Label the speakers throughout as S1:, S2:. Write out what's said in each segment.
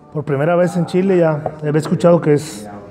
S1: Por primera vez en Chile ya he escuchado que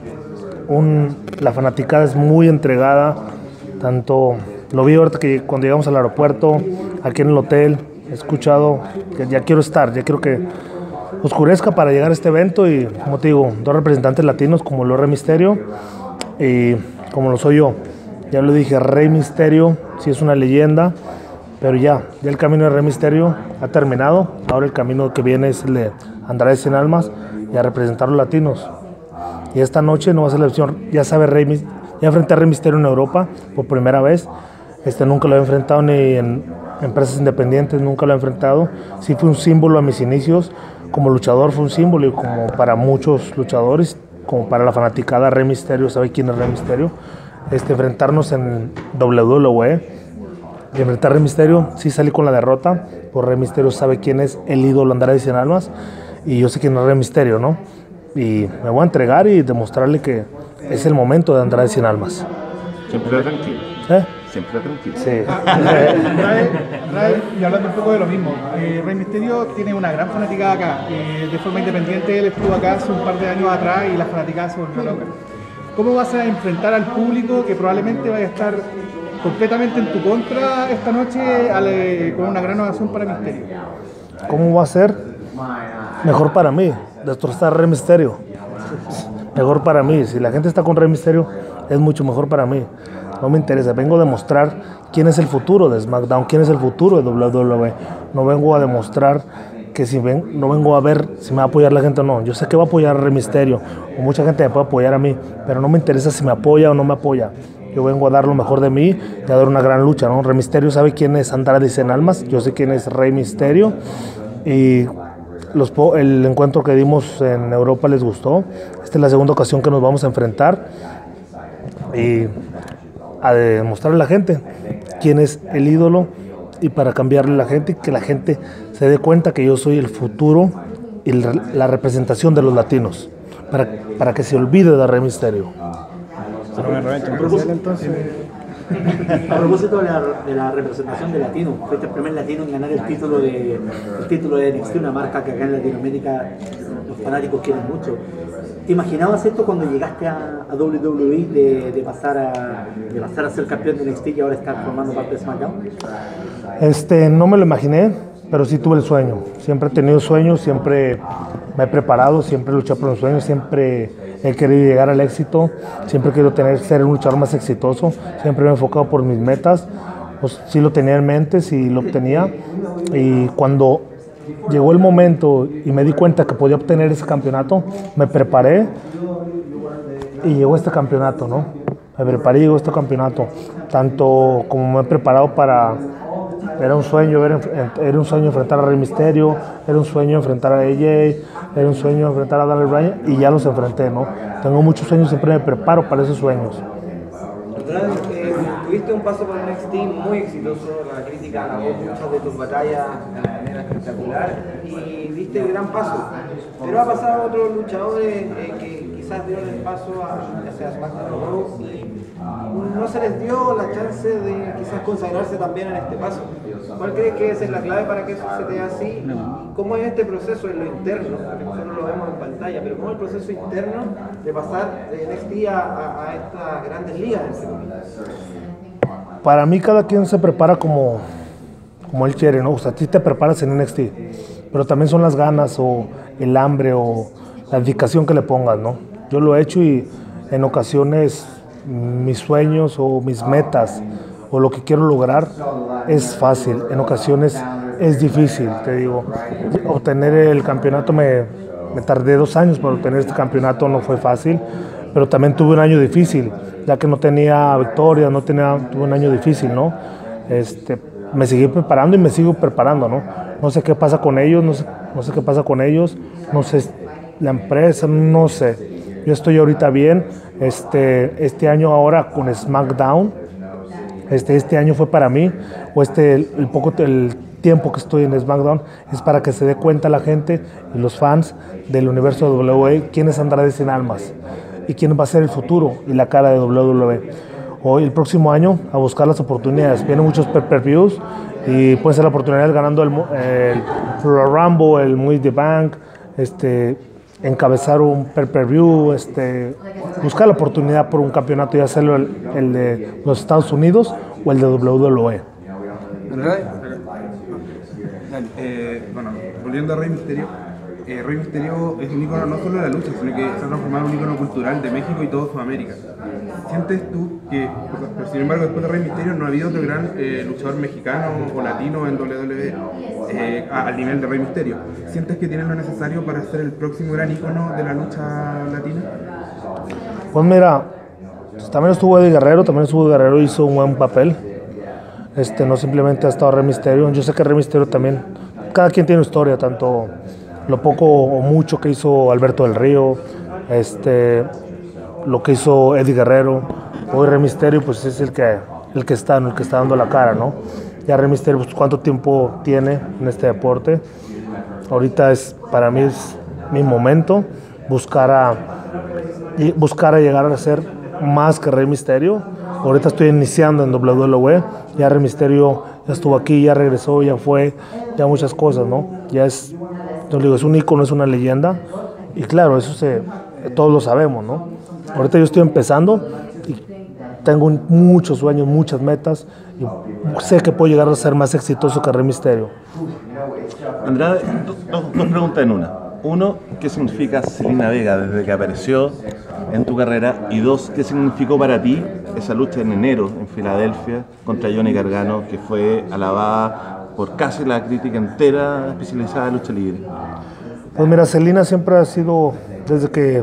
S1: la fanaticada es muy entregada, tanto lo vi ahorita que cuando llegamos al aeropuerto, aquí en el hotel, he escuchado que ya quiero estar, ya quiero que oscurezca para llegar a este evento y, como te digo, dos representantes latinos como lo es Rey Mysterio y como lo soy yo. Ya lo dije, Rey Mysterio sí es una leyenda, pero ya el camino de Rey Mysterio ha terminado. Ahora el camino que viene es el de Andrade Cien Almas y a representar a los latinos. Y esta noche no va a ser la opción. Ya sabe ya enfrenté a Rey Mysterio en Europa por primera vez. Nunca lo he enfrentado ni en empresas independientes, nunca lo he enfrentado. Sí fue un símbolo a mis inicios. Como luchador fue un símbolo y como para muchos luchadores, como para la fanaticada, Rey Mysterio sabe quién es Rey Mysterio. Enfrentarnos en WWE y enfrentar a Rey Mysterio, sí salí con la derrota, por Rey Mysterio sabe quién es el ídolo Andrade Cien Almas y yo sé quién es Rey Mysterio, ¿no? Y me voy a entregar y demostrarle que es el momento de Andrade Cien Almas.
S2: Siempre tranquilo. Siempre tranquilo.
S1: Sí.
S3: Ray, y hablando un poco de lo mismo, Rey Mysterio tiene una gran fanaticada acá. De forma independiente él estuvo acá hace un par de años atrás y la fanaticada se volvió loca. ¿Cómo vas a enfrentar al público que probablemente vaya a estar completamente en tu contra esta noche con una gran ovación para Mysterio?
S1: ¿Cómo va a ser? Mejor para mí, destrozar a Rey Mysterio. Mejor para mí, si la gente está con Rey Mysterio, es mucho mejor para mí. No me interesa, vengo a demostrar quién es el futuro de SmackDown, quién es el futuro de WWE. No vengo a demostrar que no vengo a ver si me va a apoyar la gente o no. Yo sé que va a apoyar a Rey Mysterio, o mucha gente me puede apoyar a mí, pero no me interesa si me apoya o no me apoya. Yo vengo a dar lo mejor de mí y a dar una gran lucha, ¿no? Rey Mysterio sabe quién es Andrade Cien Almas, yo sé quién es Rey Mysterio y el encuentro que dimos en Europa les gustó. Esta es la segunda ocasión que nos vamos a enfrentar y a demostrarle a la gente quién es el ídolo y para cambiarle a la gente y que la gente se dé cuenta que yo soy el futuro y la representación de los latinos para que se olvide de Rey Mysterio.
S4: A propósito de la representación de latino, fuiste el primer latino en ganar el título de NXT, una marca que acá en Latinoamérica los fanáticos quieren mucho. ¿Te imaginabas esto cuando llegaste a WWE de pasar a ser campeón de NXT y ahora estar formando parte de SmackDown?
S1: No me lo imaginé, pero sí tuve el sueño. Siempre he tenido sueños, siempre me he preparado, siempre he luchado por un sueño, siempre he querido llegar al éxito, siempre he querido ser un luchador más exitoso, siempre me he enfocado por mis metas. Pues, sí lo tenía en mente, sí lo obtenía. Y cuando llegó el momento y me di cuenta que podía obtener ese campeonato, me preparé y llegó este campeonato, ¿no? Me preparé y llegó este campeonato. Tanto como me he preparado era un sueño enfrentar a Rey Mysterio, era un sueño enfrentar a AJ, era un sueño enfrentar a Daniel Bryan y ya los enfrenté, ¿no? Tengo muchos sueños, siempre me preparo para esos sueños.
S5: Tuviste un paso por NXT muy exitoso, la crítica alabó muchas de tus batallas de manera espectacular y diste el gran paso. Pero ha pasado otros luchadores que quizás dieron el paso a ya sea SmackDown o Raw y no se les dio la chance de quizás consagrarse también en este paso. ¿Cuál crees que esa es la clave para que eso se te dé así? ¿Cómo es este proceso en lo interno? Porque nosotros lo vemos en pantalla, pero ¿cómo es el proceso interno de pasar de NXT a estas grandes ligas?
S1: Para mí cada quien se prepara como él quiere, ¿no? O sea, a ti te preparas en NXT, pero también son las ganas o el hambre o la dedicación que le pongas, ¿no? Yo lo he hecho y en ocasiones mis sueños o mis metas o lo que quiero lograr es fácil, en ocasiones es difícil, te digo. Obtener el campeonato me tardé 2 años para obtener este campeonato, no fue fácil, pero también tuve un año difícil, ya que no tenía victoria, tuve un año difícil, ¿no? Me seguí preparando y me sigo preparando, ¿no? No sé qué pasa con ellos, no sé qué pasa con ellos, no sé la empresa, no sé. Yo estoy ahorita bien, este año ahora con SmackDown, este año fue para mí, o el tiempo que estoy en SmackDown es para que se dé cuenta la gente y los fans del universo de WWE quién es Andrade Cien Almas y quién va a ser el futuro y la cara de WWE. Hoy, el próximo año, a buscar las oportunidades. Vienen muchos pay-per-views y puede ser la oportunidad ganando el Royal Rumble, el Money in the Bank, encabezar un pay-per-view, buscar la oportunidad por un campeonato y hacerlo el de los Estados Unidos o el de WWE.
S6: Bueno, volviendo a Rey Mysterio, Rey Mysterio es un ícono no solo de la lucha, sino que se ha transformado en un ícono cultural de México y toda Sudamérica. ¿Sientes tú que, pero sin embargo, después de Rey Mysterio no ha habido otro gran luchador mexicano o latino en WWE al nivel de Rey Mysterio? ¿Sientes que tienen lo necesario para ser el próximo gran ícono de la lucha latina?
S1: Pues mira, también estuvo Eddie Guerrero, hizo un buen papel. No simplemente ha estado Rey Mysterio. Yo sé que Rey Mysterio también, cada quien tiene historia, tanto lo poco o mucho que hizo Alberto del Río, lo que hizo Eddie Guerrero. Hoy Rey Mysterio pues es el que está dando la cara, ¿no? Ya Rey Mysterio, pues, ¿cuánto tiempo tiene en este deporte? Ahorita para mí es mi momento, buscar a llegar a ser más que Rey Mysterio. Ahorita estoy iniciando en WWE, ya Rey Mysterio ya estuvo aquí, ya regresó, ya fue, ya muchas cosas, ¿no? Ya es un ícono, es una leyenda, y claro, eso todos lo sabemos, ¿no? Ahorita yo estoy empezando y tengo muchos sueños, muchas metas, y sé que puedo llegar a ser más exitoso que Rey Mysterio.
S2: Andrade, dos preguntas en una. Uno, ¿qué significa Zelina Vega desde que apareció en tu carrera? Y dos, ¿qué significó para ti esa lucha en enero en Filadelfia contra Johnny Gargano, que fue alabada por casi la crítica entera especializada en lucha libre?
S1: Pues mira, Zelina siempre ha sido, desde que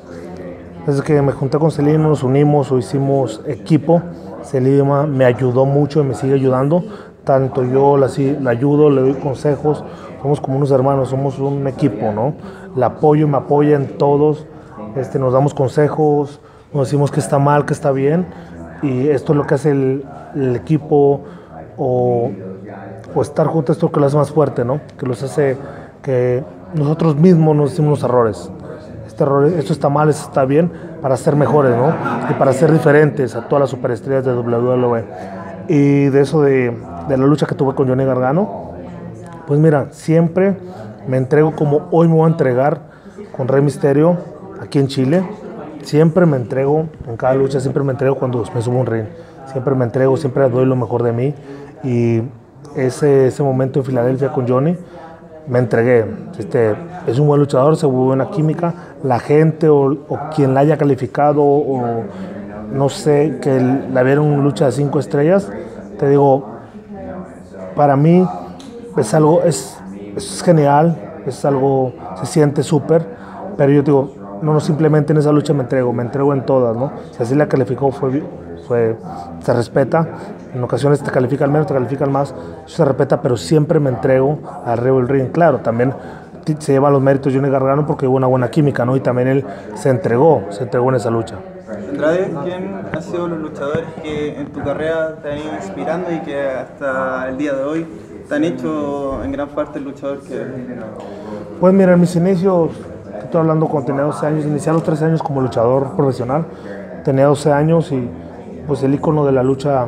S1: me junté con Zelina, nos unimos o hicimos equipo. Zelina me ayudó mucho y me sigue ayudando. Tanto yo la ayudo, le doy consejos, somos como unos hermanos, somos un equipo, ¿no? La apoyo y me apoya en todos, nos damos consejos, nos decimos que está mal, que está bien, y esto es lo que hace el equipo o estar juntos, esto que lo hace más fuerte, ¿no? Que los hace que nosotros mismos nos decimos los errores. Esto está mal, esto está bien, para ser mejores, ¿no? Y para ser diferentes a todas las superestrellas de WWE. Y de eso de la lucha que tuve con Johnny Gargano, pues mira, siempre me entrego como hoy me voy a entregar con Rey Mysterio aquí en Chile. Siempre me entrego en cada lucha, siempre me entrego cuando me subo a un ring. Siempre me entrego, siempre doy lo mejor de mí. Y ese momento en Filadelfia con Johnny, me entregué. Es un buen luchador, se hubo una química. La gente o quien la haya calificado o no sé, que la vieron lucha de 5 estrellas, te digo, para mí es algo, es genial, es algo, se siente súper, pero yo digo, no simplemente en esa lucha me entrego en todas, ¿no? Si así la calificó se respeta, en ocasiones te califican menos, te califican más, eso se respeta, pero siempre me entrego arriba del ring. Claro, también se lleva los méritos Johnny Gargano porque hubo una buena química, ¿no? Y también él se entregó en esa lucha.
S7: Andrade, ¿quién han sido los luchadores que en tu carrera te han ido inspirando y que hasta el día de hoy te han hecho en gran parte el luchador que eres?
S1: Pues mira, en mis inicios, estoy hablando cuando tenía 12 años, inicié a los 13 años como luchador profesional, tenía 12 años y pues el ícono de la lucha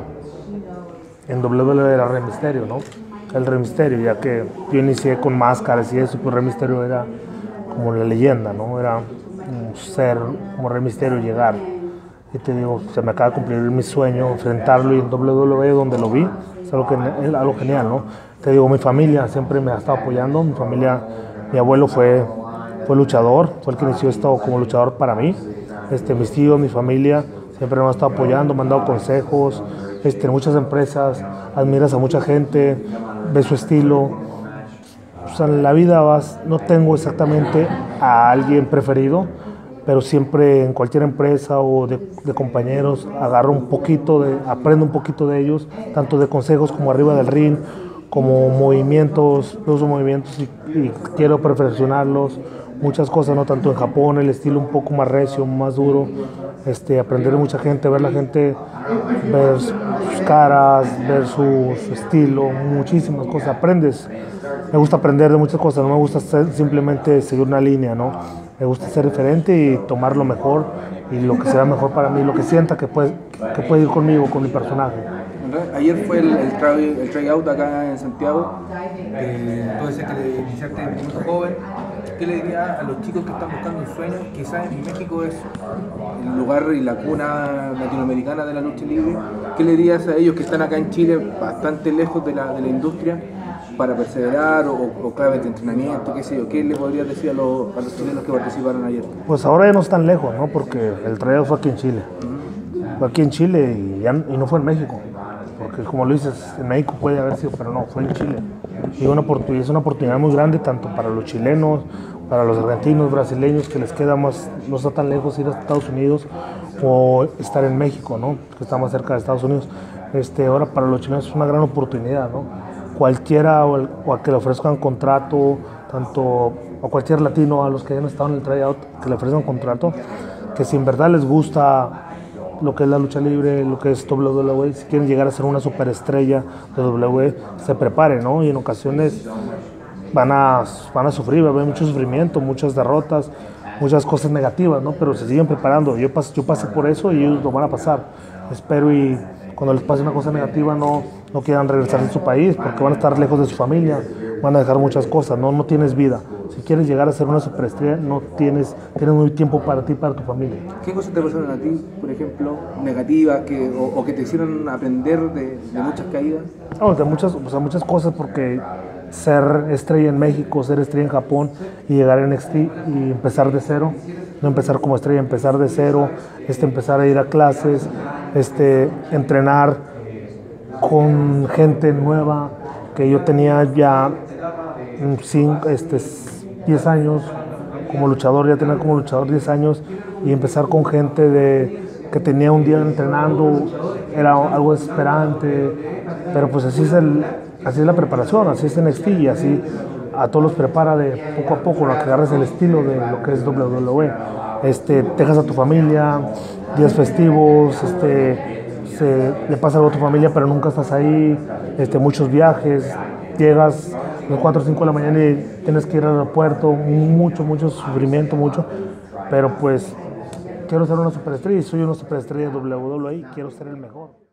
S1: en WWE era Rey Mysterio, ¿no? El Rey Mysterio, ya que yo inicié con máscaras y eso, pues Rey Mysterio era como la leyenda, ¿no? Era un ser como Rey Mysterio llegar. Y te digo, se me acaba de cumplir mi sueño, enfrentarlo y en WWE donde lo vi, es algo genial, ¿no? Te digo, mi familia siempre me ha estado apoyando, mi abuelo fue luchador, fue el que inició esto como luchador para mí, mis tíos, mi familia, siempre me han estado apoyando, me han dado consejos, muchas empresas, admiras a mucha gente, ves su estilo. O sea, en la vida no tengo exactamente a alguien preferido, pero siempre en cualquier empresa o de compañeros aprendo un poquito de ellos, tanto de consejos como arriba del ring, como movimientos, uso movimientos y quiero perfeccionarlos, muchas cosas, ¿no? Tanto en Japón, el estilo un poco más recio, más duro, aprender de mucha gente, ver la gente, ver sus caras, ver su estilo, muchísimas cosas, aprendes. Me gusta aprender de muchas cosas, no me gusta simplemente seguir una línea, ¿no? Me gusta ser diferente y tomar lo mejor y lo que sea mejor para mí, lo que sienta que puede ir conmigo, con mi personaje.
S8: Ayer fue el tryout acá en Santiago. Puede ser que iniciaste muy joven. ¿qué le diría a los chicos que están buscando un sueño? Quizás en México es el lugar y la cuna latinoamericana de la lucha libre. ¿Qué le dirías a ellos que están acá en Chile, bastante lejos de la industria, para perseverar o claves de entrenamiento, qué sé yo? ¿Qué le podrías decir a los chilenos que participaron ayer?
S1: Pues ahora ya no están lejos, ¿no? Porque el tryout fue aquí en Chile. Fue aquí en Chile y no fue en México. Porque como lo dices, en México puede haber sido, pero no, fue en Chile. Y es una oportunidad muy grande tanto para los chilenos, para los argentinos, brasileños, que les queda más, no está tan lejos ir a Estados Unidos o estar en México, ¿no? Que está más cerca de Estados Unidos. Ahora para los chilenos es una gran oportunidad, ¿no? Cualquiera o a que le ofrezcan contrato, tanto a cualquier latino, a los que hayan estado en el tryout, que le ofrezcan contrato, que si en verdad les gusta lo que es la lucha libre, lo que es WWE, si quieren llegar a ser una superestrella de WWE, se preparen, ¿no? Y en ocasiones van a sufrir, va a haber mucho sufrimiento, muchas derrotas, muchas cosas negativas, ¿no? Pero se siguen preparando. Yo pasé por eso y ellos lo van a pasar. Espero y cuando les pase una cosa negativa no quieran regresar a su país porque van a estar lejos de su familia, van a dejar muchas cosas, no tienes vida. Si quieres llegar a ser una superestrella, tienes muy tiempo para ti y para tu familia.
S8: ¿Qué cosas te pasaron a ti, por ejemplo, negativas o que te hicieron aprender de muchas caídas?
S1: No, de muchas cosas, porque ser estrella en México, ser estrella en Japón y llegar a NXT y empezar de cero, no empezar como estrella, empezar de cero, empezar a ir a clases, entrenar con gente nueva, que yo tenía ya 10 años como luchador, ya tenía como luchador 10 años y empezar con gente que tenía un día entrenando, era algo desesperante, pero pues así es la preparación, así es NXT y así a todos los prepara de poco a poco, lo que agarres el estilo de lo que es WWE. Dejas a tu familia, días festivos, le pasa algo a tu familia pero nunca estás ahí, muchos viajes, llegas a las 4 o 5 de la mañana y tienes que ir al aeropuerto, mucho sufrimiento, pero pues quiero ser una superestrella y soy una superestrella de WWE, quiero ser el mejor.